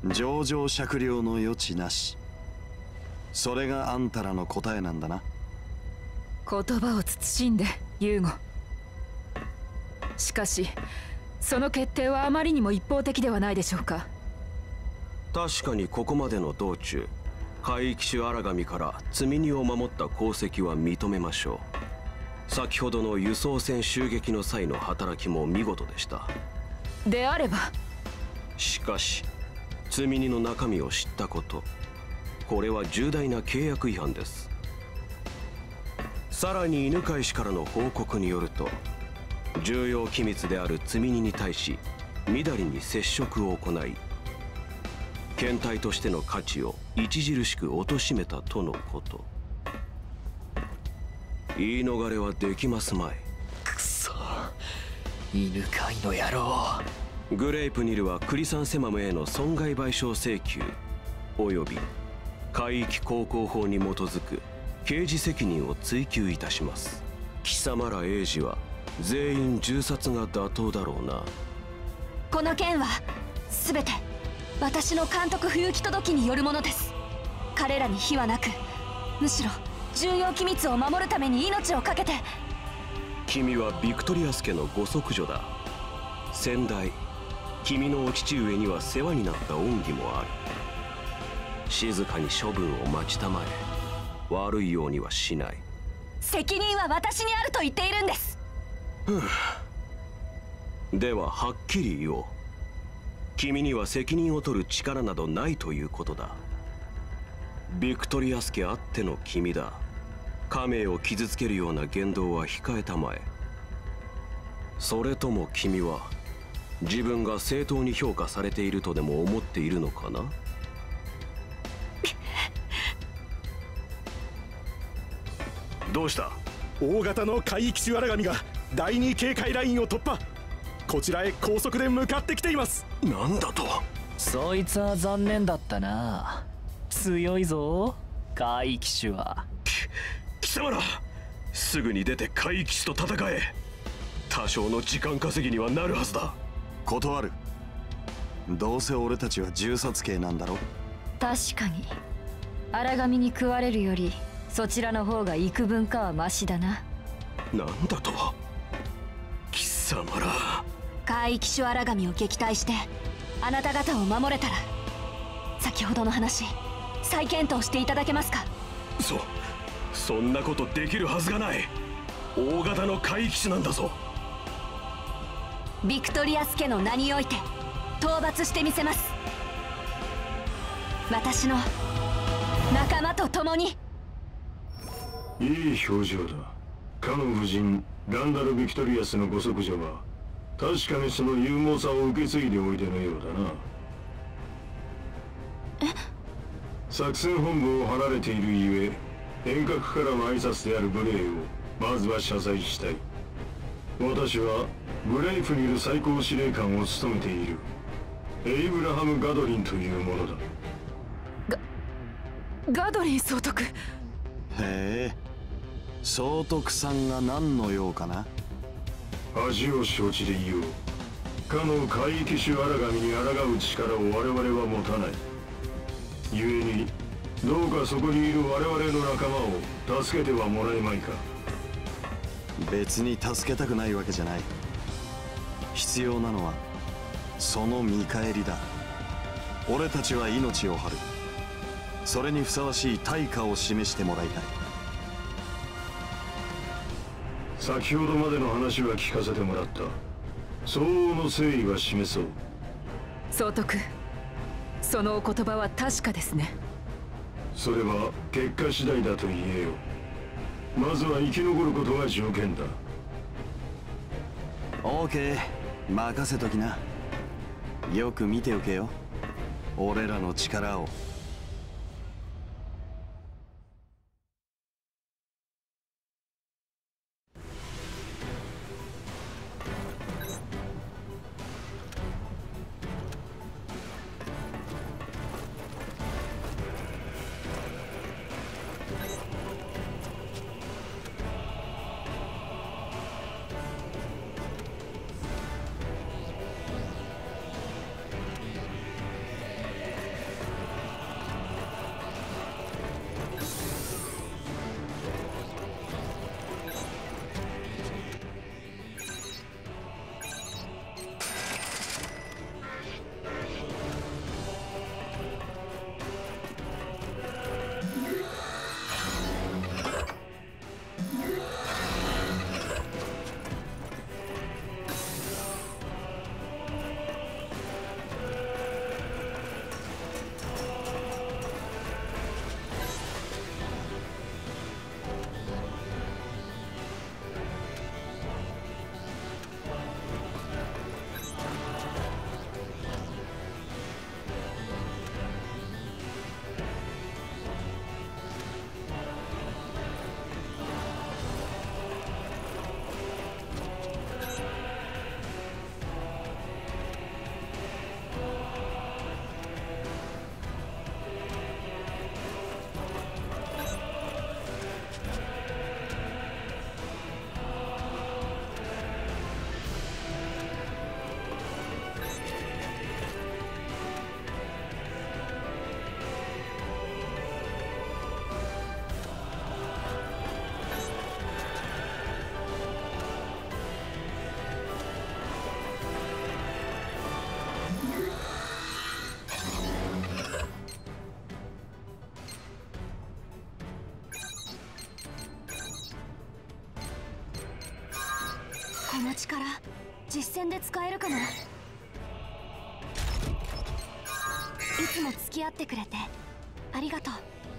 情状酌量の余地なし。それがあんたらの答えなんだな。 言葉を慎んでユーゴ。しかしその決定はあまりにも一方的ではないでしょうか。 確かにここまでの道中、海域種荒神から積み荷を守った功績は認めましょう。先ほどの輸送船襲撃の際の働きも見事でした。 であれば。 しかし積み荷の中身を知ったこと、これは重大な契約違反です。さらに犬飼氏からの報告によると、重要機密である積み荷に対しみだりに接触を行い、検体としての価値を著しく貶めたとのこと。言い逃れはできますまい。 くそ、犬飼の野郎。 グレイプニルはクリサンセマムへの損害賠償請求および海域航行法に基づく刑事責任を追及いたします。貴様ら英治は全員銃殺が妥当だろうな。 この件は全て私の監督不行き届きによるものです。彼らに非はなく、むしろ重要機密を守るために命を懸けて。 君はビクトリアス家のご息女だ。先代、君のお父上には世話になった恩義もある。静かに処分を待ちたまえ。悪いようにはしない。 責任は私にあると言っているんです。 でははっきり言おう。君には責任を取る力などないということだ。ビクトリアス家あっての君だ。家名を傷つけるような言動は控えたまえ。それとも君は自分が正当に評価されているとでも思っているのかな。 どうした？大型の海域種荒神が第2警戒ラインを突破。こちらへ高速で向かってきています。 なんだと。 そいつは残念だったな。強いぞ海域種は。 貴様ら、すぐに出て海域種と戦え。多少の時間稼ぎにはなるはずだ。 断る。どうせ俺たちは銃殺刑なんだろ。 確かに荒神に食われるよりそちらの方が幾分かはマシだな。 なんだと。貴様ら。 海域種荒神を撃退してあなた方を守れたら、先ほどの話再検討していただけますか。 そんなことできるはずがない。大型の海域種なんだぞ。 ビクトリアス家の名において討伐してみせます。私の仲間と共に。 いい表情だ。かの夫人ランダル・ビクトリアスのご息女は確かにその勇猛さを受け継いでおいでのようだな。作戦本部を離れているゆえ、遠隔からの挨拶である無礼をまずは謝罪したい。私はグレイフにいる最高司令官を務めているエイブラハム・ガドリンというものだ。 ガドリン総督。 へえ、総督さんが何の用かな。 恥を承知で言おう。かの海域種荒神に抗う力を我々は持たない。故にどうかそこにいる我々の仲間を助けてはもらえまいか。 別に助けたくないわけじゃない。必要なのはその見返りだ。俺たちは命を張る。それにふさわしい対価を示してもらいたい。 先ほどまでの話は聞かせてもらった。相応の誠意は示そう。 総督、そのお言葉は確かですね。 それは結果次第だと言えよ。まずは生き残ることが条件だ。 オーケー、任せときな。よく見ておけよ、俺らの力を。 この力実戦で使えるかな。いつも付き合ってくれてありがとう。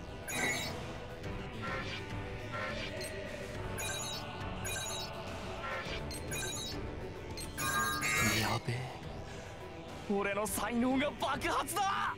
やべえ、俺の才能が爆発だ。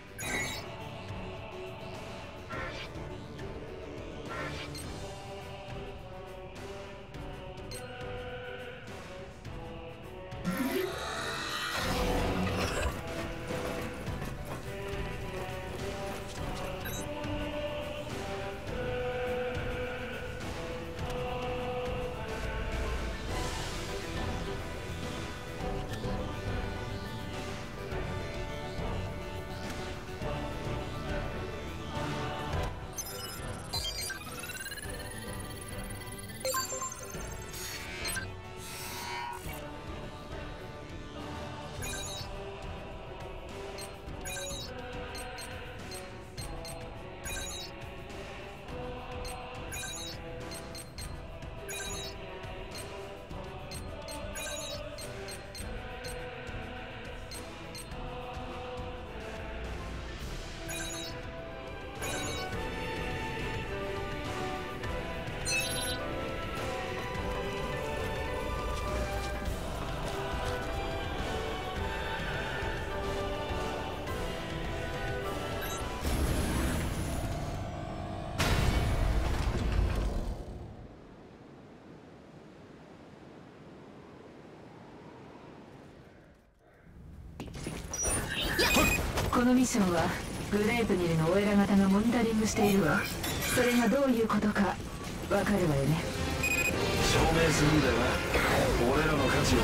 このミッションはグレープニルのオイラ型がモニタリングしているわ。それがどういうことかわかるわよね。 証明するんだよな、俺らの価値を。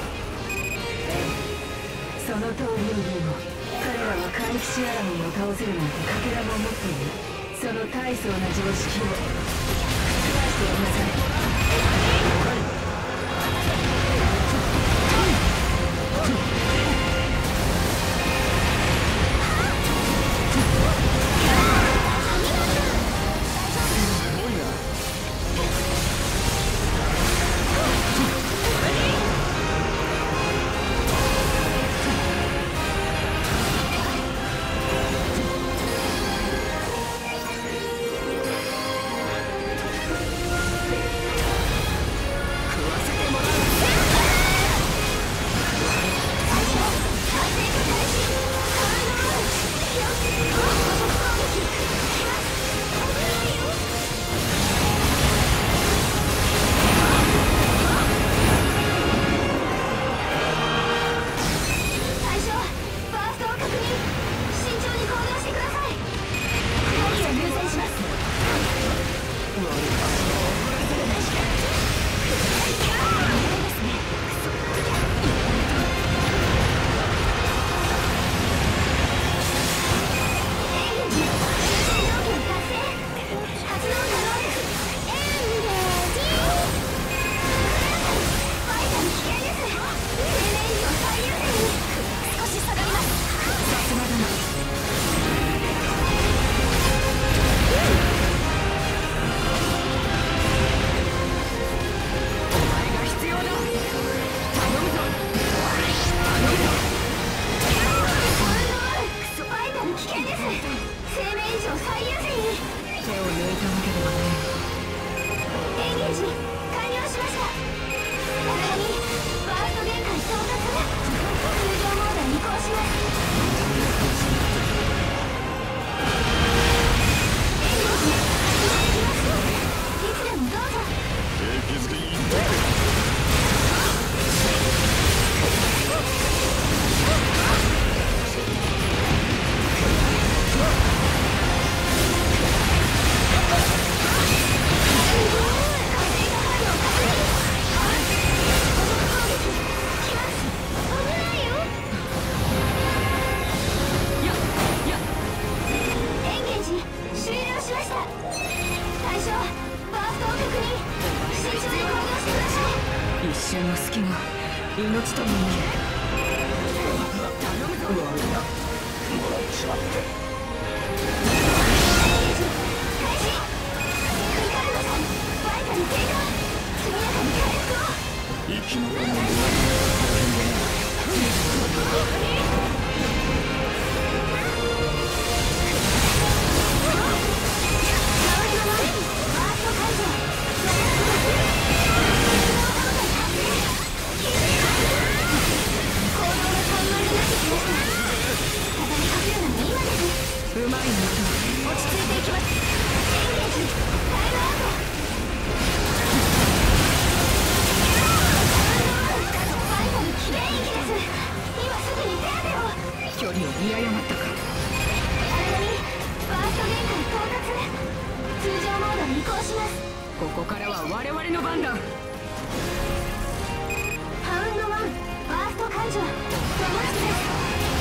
その通りよリーゴ。彼らは怪奇シアラミンを倒せるなんてかけらも持っている。その大層な常識を覆してやりなさい。 こ生き残るのも大変だな。 うまいな。落ち着いていきます。距離を見誤ったか。通常モードに移行します。ここからは我々の番だ。ハウンド1ファースト感情ロマンスです。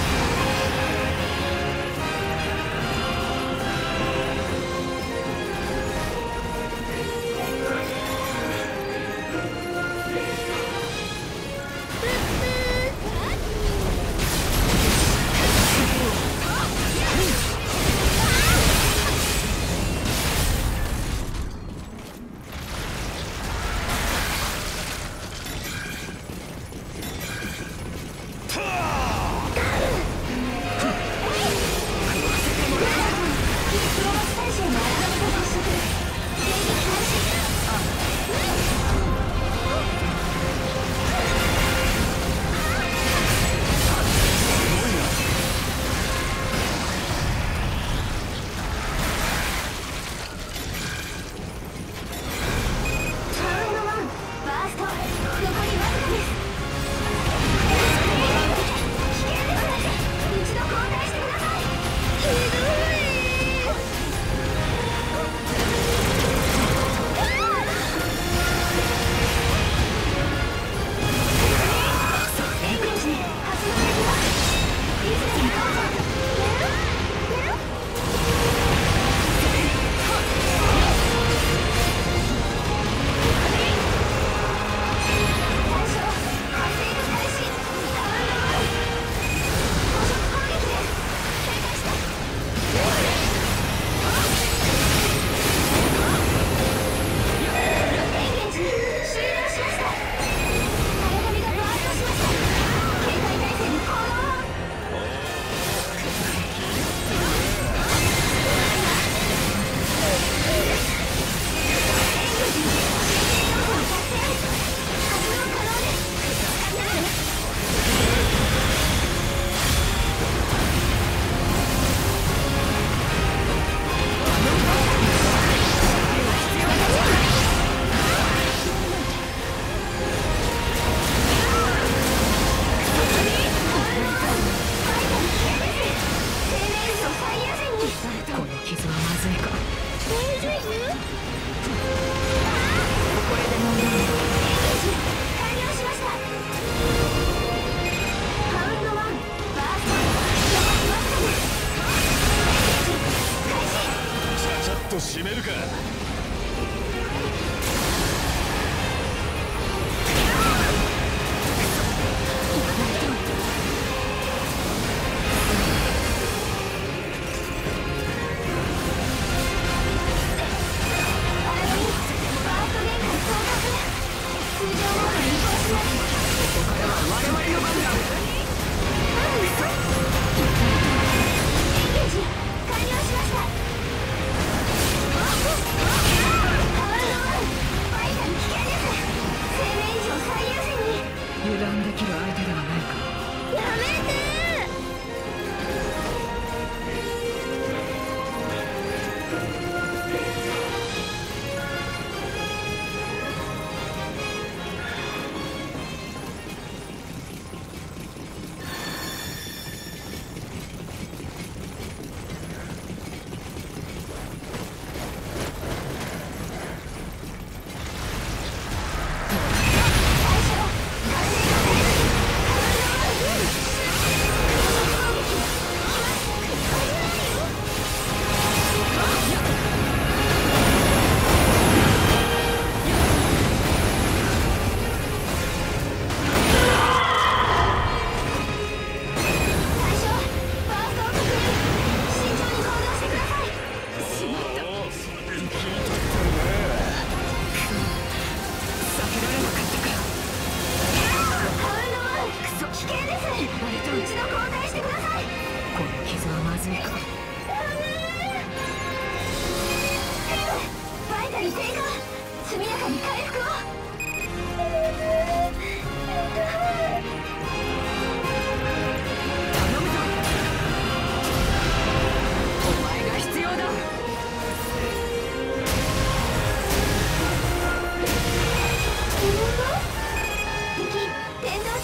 締めるか。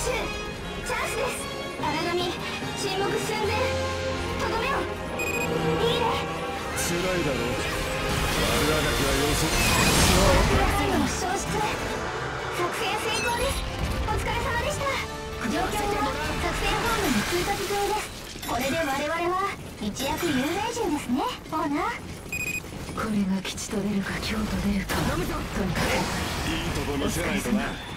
チャンスです。荒神沈黙寸前。とどめを。いいね。 辛いだろう。悪あがきは要する。 最後の消失。作戦成功です。お疲れ様でした。状況は作戦本部に通達済みです。これで我々は一躍有名人ですね、オーナー。 これが吉と出るか凶と出るか、とにかくいいとこ見せないとな。